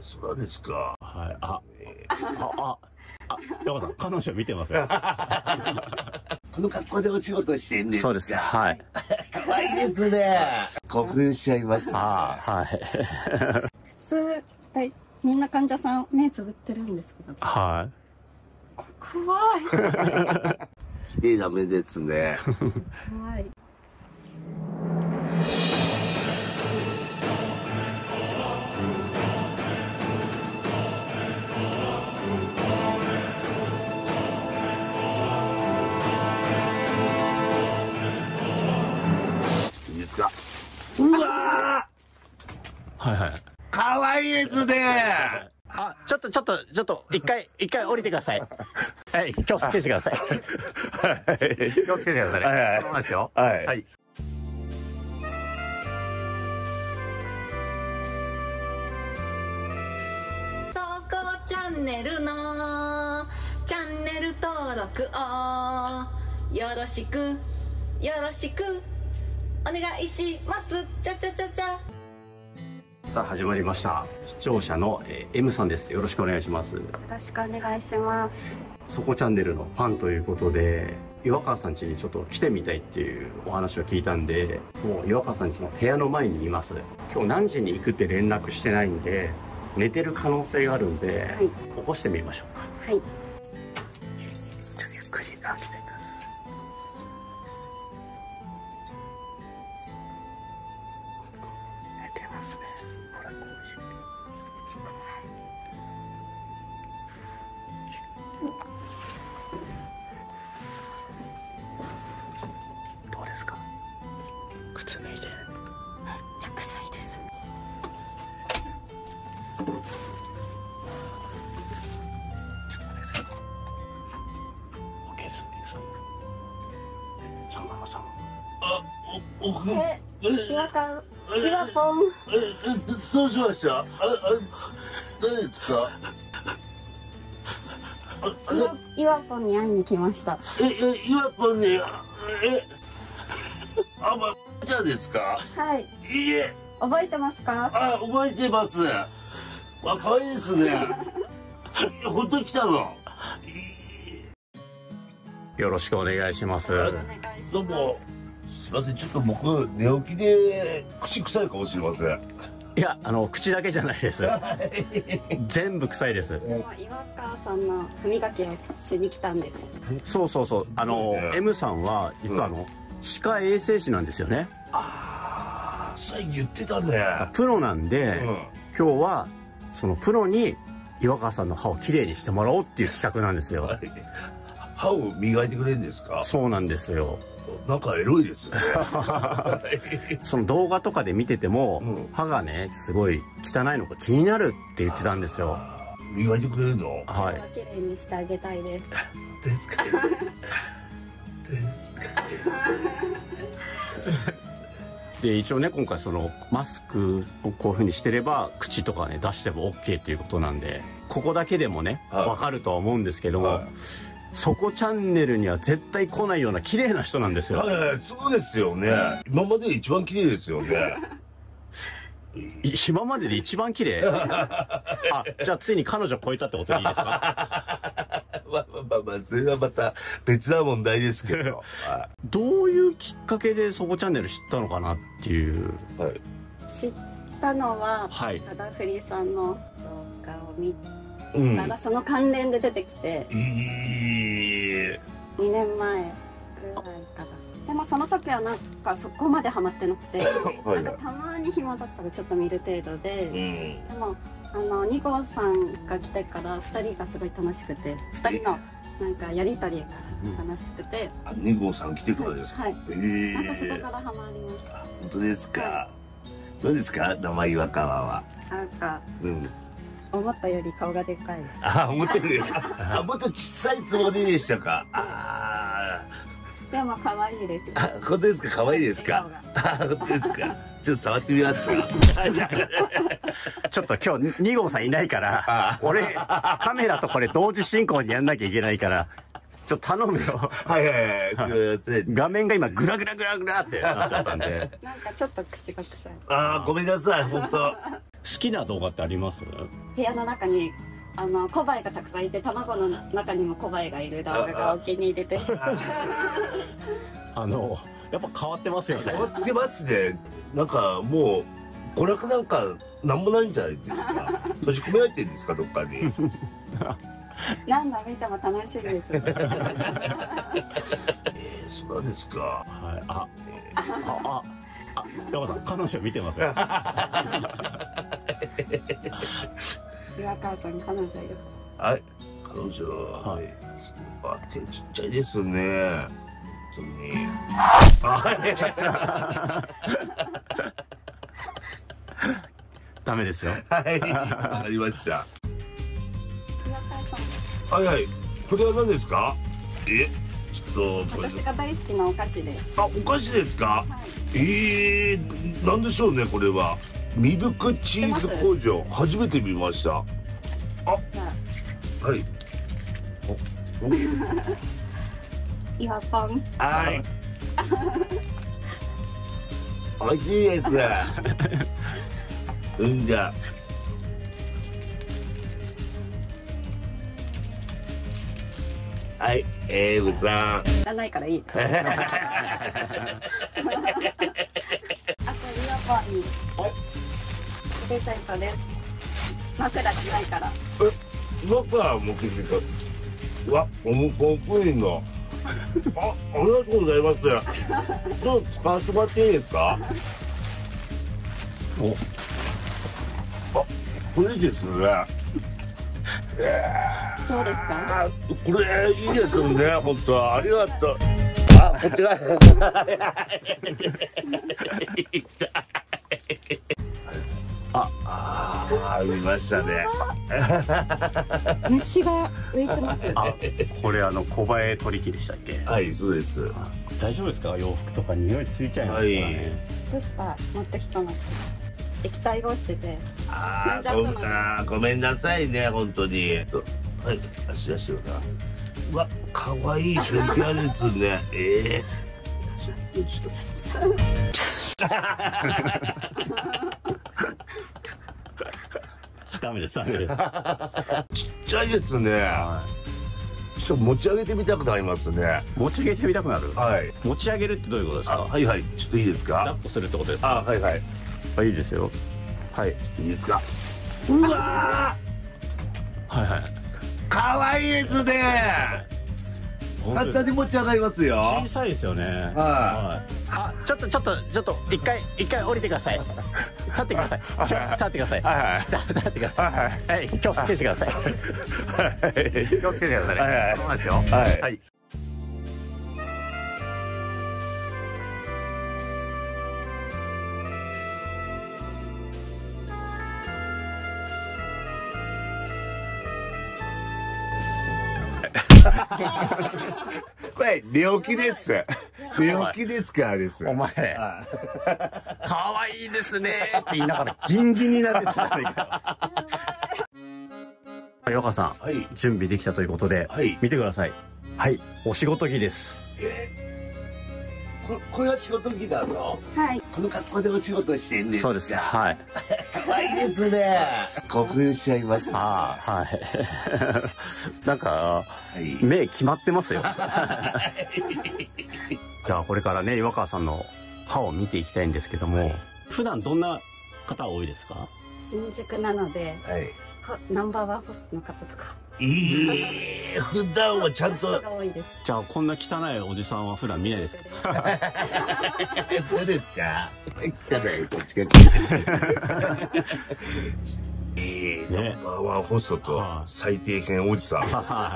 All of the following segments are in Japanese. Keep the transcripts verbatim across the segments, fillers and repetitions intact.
そうですか。 はい。あ、あ、あ、あ、山さん、彼女見てますよ。 この格好でお仕事してんですか？ そうです。はい。 可愛いですね。興奮しちゃいますね。 はい。 普通、はい、みんな患者さん目つぶってるんですけど。 はい。 かわいい。 綺麗な目ですね。 はい。 うわー、はいはい。 可愛いですね。 あ、ちょっとちょっとちょっと一回一回降りてください。はい、気をつけてください。 はい。 気をつけてくださいね。 はいはい。 そうなんですよ。 はい。 はい。 そこチャンネルのチャンネル登録をよろしくよろしくお願いします。ちゃちゃちゃちゃ。 さあ始まりました。視聴者の、えー、M さんです。よろしくお願いします。よろしくお願いします。 そこチャンネルのファンということで、岩川さん家にちょっと来てみたいっていうお話を聞いたんで、もう岩川さん家の部屋の前にいます。今日何時に行くって連絡してないんで、寝てる可能性があるんで、はい、起こしてみましょうか。 はい。 ちょっとゆっくり開けてくる。寝てますね。ほら、こういう。どうですか？靴脱いで。 めっちゃ臭いです。 ちょっと待ってください。OK です。さんばんはさんばん。 あ、お、お、 え、岩川、岩ポン。 え、え、ど、どうしました？あ、あ、誰ですか？ 岩、岩ポンに会いに来ました。 え、え、岩ポンに、え、あ、ま、じゃあですか？ はい。 いいえ。 覚えてますか？ あ、覚えてます。あ、可愛いですね。本当に来たの？ よろしくお願いします。 お願いします。 どうも。すいません、ちょっと僕寝起きで口臭いかもしれません。 いや、あの口だけじゃないです。全部臭いです。 でも岩川さんの歯磨きをしに来たんです。 そうそうそう。あの、 ね、 M さんは実はあの、うん、歯科衛生士なんですよね。 ああ、そう言ってたね。 プロなんで、うん、今日はそのプロに岩川さんの歯をきれいにしてもらおうっていう企画なんですよ。 歯を磨いてくれるんですか？ そうなんですよ。 なんかエロいですね。 その動画とかで見てても、うん、歯がねすごい汚いのが気になるって言ってたんですよ。 磨いてくれるの？ はい。 綺麗にしてあげたいです。 ですか。ですか。 で一応ね今回そのマスクをこういうふうにしてれば口とかね出しても OK っていうことなんで、ここだけでもね分かるとは思うんですけども。はい、そこチャンネルには絶対来ないような綺麗な人なんですよ。 はいはい、そうですよね。今までで一番綺麗ですよね。 今までで一番綺麗。あ、じゃあついに彼女超えたってことでいいですか？ まあまあまあまあ、それはまた別な問題ですけど。 どういうきっかけでそこチャンネル知ったのかなっていう。 はい、 知ったのは、はい、ただふりさんの動画を見て。うん、だからその関連で出てきて、えー、にねんまえぐらいから。でもその時はなんかそこまでハマってなくて、なんかたまに暇だったらちょっと見る程度で、うん、でもあのに号さんが来てからふたりがすごい楽しくて、ふたりのなんかやり取りが楽しくて、 あ、に号さん来てからですか？ はい、 えー、 なんかそこからハマりました。 本当ですか？はい、どうですか生岩川は？ なんか、 うん、 思ったより顔がでかい。 あ、思ったよりあ、もっと小さいつもりでしたか？ああ、でも可愛いです。 あ、本当ですか？可愛いですか？あ、本当ですか？ちょっと触ってみますか？ ちょっと今日に号さんいないから、俺カメラとこれ同時進行にやんなきゃいけないから、 ちょっと頼むよ。 はいはいはい。 画面が今グラグラグラグラってなっちゃったんで。 なんかちょっと口が臭い。 ああ、ごめんなさい、本当。 好きな動画ってあります？ 部屋の中にあのコバエがたくさんいて、卵の中にもコバエがいる動画がお気に入りです。 あのやっぱ変わってますよね。 変わってますね。なんかもう娯楽なんかなんもないんじゃないですか。閉じ込められてるんですか、どっかに。 何度見ても楽しいです。えー、そうなんですか。 はい。あ、あ、あ、あ、山さん、彼女見てますよ。 岩川さん、彼女いる。 はい、彼女。はい。あ、手ちっちゃいですね。本当に。 ダメですよ。 はい、わかりました。 岩川さん。 はいはい。これは何ですか？え、ちょっと。 私が大好きなお菓子です。 あ、お菓子ですか？はい、ええー、なんでしょうね、これは。ミルクチーズ工場、初めて見ました。あ、 じゃあ。はい。お、お。 岩パン。 はい。おいしいです。うんじゃ。はい、エイブさん。 いらないからいい。あと岩パンに。プレゼントです。枕しないから。 え、枕持ってきてた。うわ、おむこプリンの。あ、ありがとうございます。ちょっと使ってもらっていいですか？お。あ、これいいですね。 そうですか？ これいいですよね、本当。ありがとう。あ、こっちが。あ、あ、見ましたね。 虫が浮いてます。 あ、これあの小バエ取り機でしたっけ？ はい、そうです。 大丈夫ですか？洋服とか匂いついちゃいますからね。 靴下持ってきたの。液体が落ちてて。 ああ、ごめんなさいね、本当に。はい、足出してるな。うわ、可愛いペンペアですね。ええー。ちょっと、ちょっと。 ダメです、ダメです。 ちっちゃいですね。ちょっと持ち上げてみたくなりますね。 持ち上げてみたくなる。 はい。 持ち上げるってどういうことですか？ はいはい、ちょっといいですか？ 抱っこするってことですか？ あ、はいはい。 あ、いいですよ。はい。 いいですか？うわー。はいはい。 可愛いですね。簡単に持ち上がりますよ。 小さいですよね。 はい。 あ、ちょっとちょっとちょっと一回一回降りてください。立ってください。立ってください。 はいはい。 立ってください。はい。気をつけてください。 はい。 気をつけてくださいね。 はいはい。 そうですよ。 はい。 はい。 これ寝起きです。寝起きですからです。 お前、可愛いですねって言いながらギンギンになってたじゃないか。岩川さん、はい、準備できたということで、はい、見てください。はい、お仕事着です。 えこ, これは仕事着なの？はい。この格好でお仕事してんですか？ そうですね。はい。 可愛いですね。興奮しちゃいます。 ああ、はい。なんか、はい、目決まってますよ。じゃあこれからね、岩川さんの歯を見ていきたいんですけども、はい、普段どんな方多いですか？ 新宿なので、はい、ナンバーワンホストの方とか。 いい、普段はちゃんと。 じゃあこんな汚いおじさんは普段見ないですか？ どうですか？汚いこっちが。ええ、ナンバーワンホストと最低限おじさん。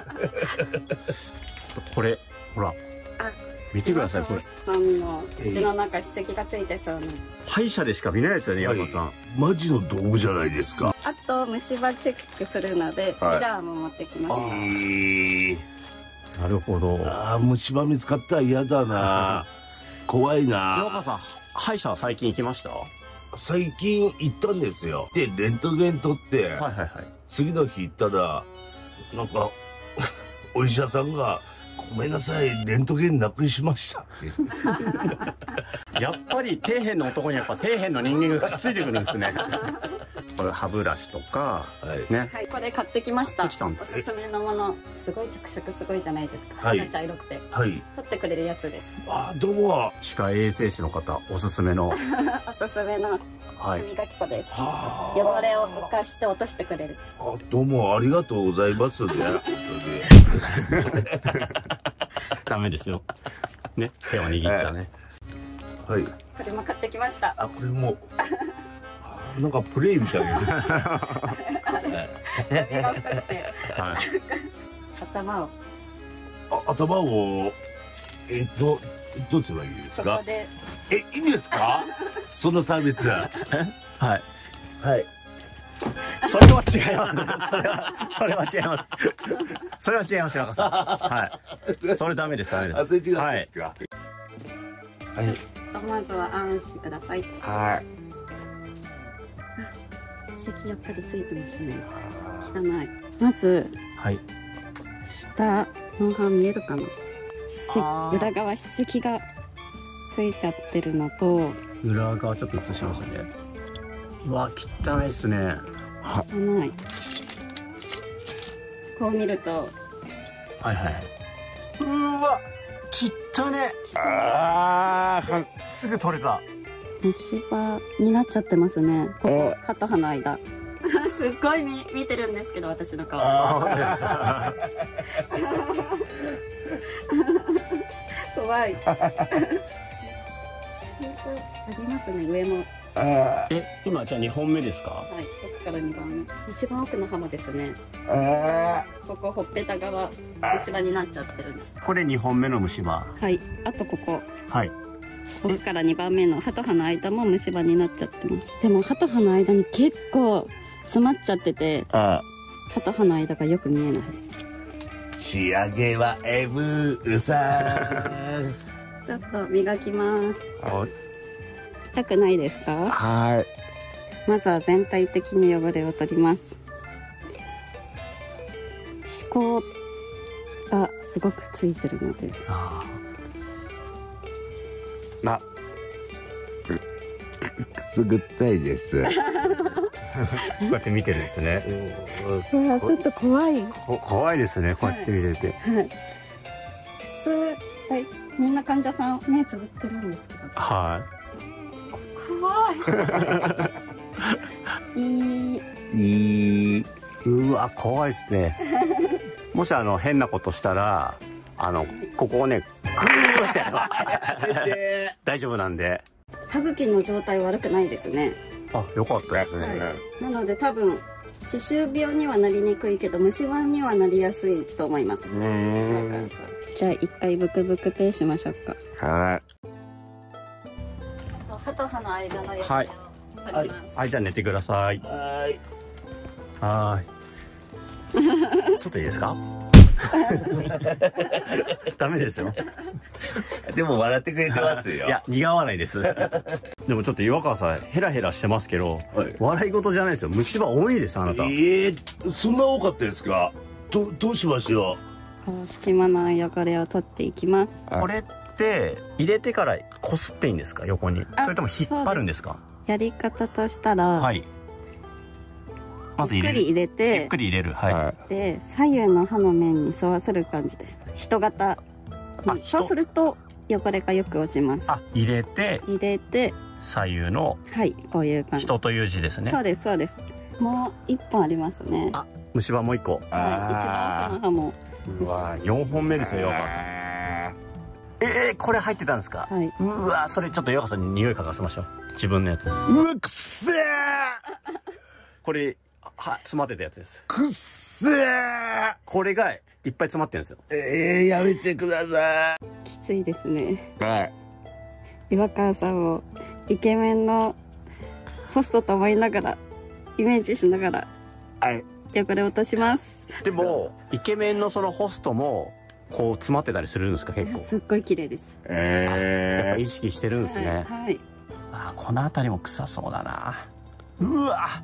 これほら。見てください、これ。 あの口の中歯石がついてそうな。 歯医者でしか見ないですよね、山さん。 マジの道具じゃないですか。 あと虫歯チェックするので、ミラーも持ってきました。 なるほど。 ああ、虫歯見つかったら嫌だな。怖いな。 岩川さん、歯医者は最近行きました？ 最近行ったんですよ。で、レントゲン取って、はいはいはい。次の日行ったら、なんか、お医者さんが、こごめんなさい、レントゲンなくしました。 やっぱり底辺の男にやっぱ底辺の人間がくっついてくるんですね。これ歯ブラシとか、はい、ね。 はい、これ買ってきました。 おすすめのもの、すごい着色すごいじゃないですか。 はい、 茶色くて。 はい。 取ってくれるやつです。 あ、どうも。 歯科衛生士の方、おすすめの。 おすすめの。歯磨き粉です。はい、汚れを浮かして落としてくれる。 あ、どうもありがとうございますね。 ダメですよ。ね、手を握っちゃね。 はい。 これも買ってきました。 あ、これも。なんかプレイみたいです。 頭を。 あ、頭を。えっと、どうすればいいですか。え、いいんですか。そのサービス。はい。はい。 それは違いますね。それは、それは違います。それは違いますよ、若さん。はい。それダメです、ダメです。 あ、それ違うんですか。はい。 まずはあんしてください。 はい。 歯石やっぱりついてますね。汚い。まず。 はい。 下の歯見えるかな。歯石、裏側歯石がついちゃってるのと。 裏側ちょっと映しますね。うわ、汚いですね。 汚い。こう見ると。 はいはい。うわ、汚ね。 ああ、 すぐ取れた。 虫歯になっちゃってますね。ここ歯と歯の間。すっごい見見てるんですけど、私の顔。怖い。虫歯ありますね、上も。 え、今じゃあにほんめですか。 はい、奥からにばんめ。一番奥の歯もですね。ここほっぺた側虫歯になっちゃってる。 これにほんめの虫歯。 はい、あとここ。 はい。 奥からにばんめの歯と歯の間も虫歯になっちゃってます。でも歯と歯の間に結構詰まっちゃってて、歯と歯の間がよく見えない。 仕上げはエムさん。 ちょっと磨きます。痛くないですか。 はい。 まずは全体的に汚れを取ります。歯垢がすごくついてるので。 ああ。くすぐったいです。 こうやって見てるんですね。 うわ、ちょっと怖い。 怖いですね。こうやって見てて。 はい。普通、はい、みんな患者さん目つぶってるんですけど。 はい。 怖い。いい。 いい。 うわ、怖いですね。もしあの変なことしたら、あのここをね、グーって大丈夫なんで。 歯茎の状態悪くないですね。 あ、よかったですね。はい、 なので多分歯周病にはなりにくいけど虫歯にはなりやすいと思います。じゃあ一回ブクブクペーしましょうか。 はい。 歯と歯の間のやつをはい。はい、じゃあ寝てください。 はい。 はい。ちょっといいですか。ダメですよ。 でも笑ってくれてますよ。 いや、苦笑いです。でもちょっと岩川さんヘラヘラしてますけど、はい、笑い事じゃないですよ。虫歯多いです、あなた。 ええー、そんな多かったですか。どどうしましょう。隙間の汚れを取っていきます。 これって入れてからこすっていいんですか、横に。それとも引っ張るんですか。 やり方としたら、 はい。まず入れる。 ゆっくり入れて、 ゆっくり入れる。はい。 で、左右の歯の面に沿わせる感じです。人型。そうすると汚れがよく落ちます。 あ、入れて。 入れて。 左右の。 はい、こういう感じ。 人という字ですね。 そうです、そうです。もう一本ありますね。 あ、虫歯もう一個。 はい、一番奥の歯も。 うわ、四本目ですよ、岩川さん。ええー、これ入ってたんですか。 はい。 うわ、それちょっと岩川さんに匂い嗅がせましょう。自分のやつ。うわ、くっせー。これ、は、詰まってたやつです。 くっせー。 これがいっぱい詰まってるんですよ。 ええー、やめてください。 きついですね。 はい。 岩川さんをイケメンのホストと思いながら、イメージしながら、 はい。 汚れ落とします。 でも、イケメンのそのホストも、こう詰まってたりするんですか、結構。 すっごい綺麗です。 ええー。やっぱ意識してるんですね。 はい。はい、 あ、この辺りも臭そうだな。うわ。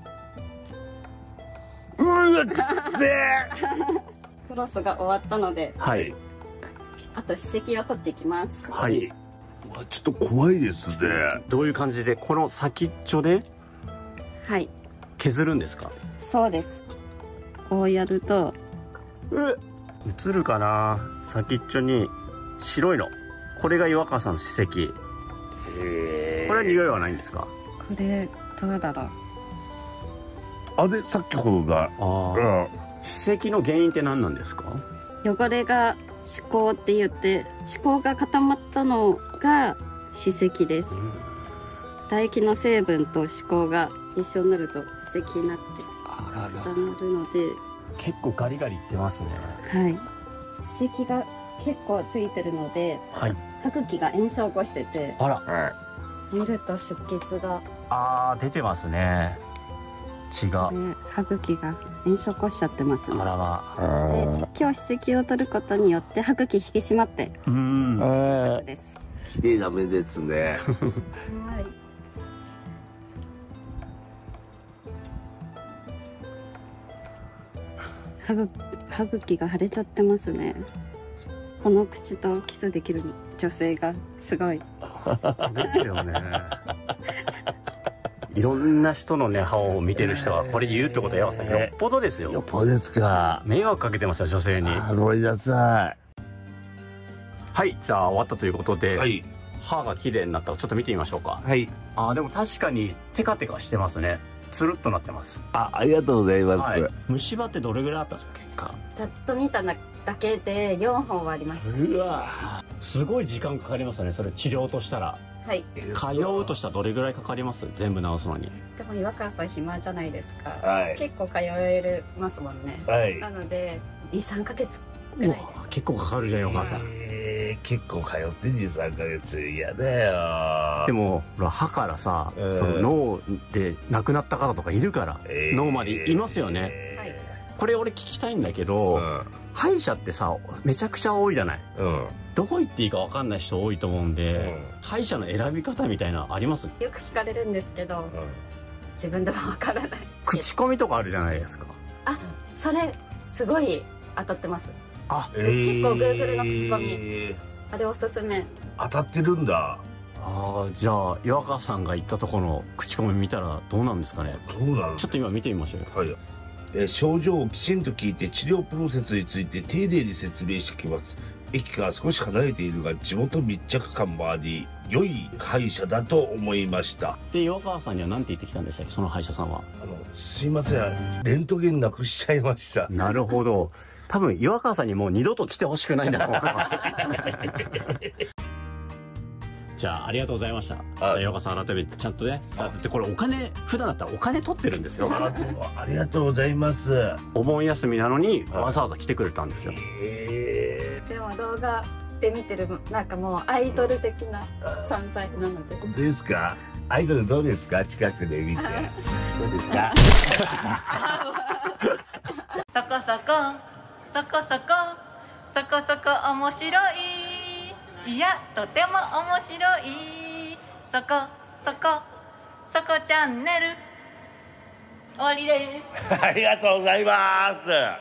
うわ、くっせー。 フロスが終わったので。 はい。 あと歯石を取っていきます。 はい。 うわ、ちょっと怖いですね。 どういう感じでこの先っちょではい削るんですか？ そうです。こうやると映るかな、先っちょに白いの、これが岩川さんの歯石。これは匂いはないんですか？ これどうだろう。 あれ、さっきほどが。 ああ、歯石の原因って何なんですか？ 汚れが歯垢って言って歯垢が固まったのが歯石です。うん、唾液の成分と歯垢が一緒になると歯石になって固まるので、 結構ガリガリいってますね。 はい、歯石が結構ついてるので、はい、歯茎が炎症を起こしてて、あら、はい、見ると出血があー出てますね。血が、 ね、歯茎が炎症を起こしちゃってますね。 あらま。 で今日歯石を取ることによって歯茎引き締まって、うん、です。 綺麗な目ですね。はい。 歯ぐ歯茎が腫れちゃってますね。この口とキスできる女性がすごい。 ですよね。いろんな人のね歯を見てる人はこれ言うってことは山さん、よっぽどですよ。 よっぽどですか。 迷惑かけてますよ女性に。 ごめんなさい。 はい、じゃあ終わったということで、 はい、 歯が綺麗になったらちょっと見てみましょうか。 はい。 あーでも確かにテカテカしてますね。つるっとなってます。 あ、ありがとうございます。はい、 虫歯ってどれぐらいあったんですか結果？ ざっと見ただけでよんほんはありました。 うわ、すごい時間かかりますよねそれ治療としたら。 はい、 通うとしたらどれぐらいかかります？全部治すのに。 でも岩川さん暇じゃないですか。 はい、 結構通えますもんね。はい、なのでにさんかげつぐらいで。 結構かかるじゃん岩川さん。 えー、結構通ってにさんかげつ嫌だよ。 でも歯からさ、えー、その脳で亡くなった方とかいるから、えー、脳までいますよね。えー、これ俺聞きたいんだけど、うん、歯医者ってさめちゃくちゃ多いじゃない。うん、どこ行っていいか分かんない人多いと思うんで、うん、歯医者の選び方みたいなあります？ よく聞かれるんですけど、うん、自分でも分からない。 口コミとかあるじゃないですか。 あ、それすごい当たってます。あ、結構 Google の口コミ、えー、あれおすすめ。 当たってるんだ。 ああ、じゃあ岩川さんが言ったところの口コミ見たらどうなんですかね。 どうなんちょっと今見てみましょうよ。はい。 え症状をきちんと聞いて治療プロセスについて丁寧に説明してきます。駅から少し離れているが地元密着感もあり良い歯医者だと思いました。 で岩川さんには何て言ってきたんでしたっけその歯医者さんは。 あのすいませんレントゲンなくしちゃいました。 なるほど。多分岩川さんにもう二度と来てほしくないんだと思います。じゃあありがとうございました。じゃあ岩川さん改めてちゃんとね、だってこれお金普段だったらお金取ってるんですよ。 ありがとうございます。 お盆休みなのにわざわざ来てくれたんですよ。 へー。でも動画で見てるなんかもうアイドル的な存在なので。 本当ですか？アイドルどうですか？近くで見てどうですか？ そこそこそこそこそこそこ面白い、いやとても面白い、そこそこそこチャンネル終わりです。 ありがとうございます。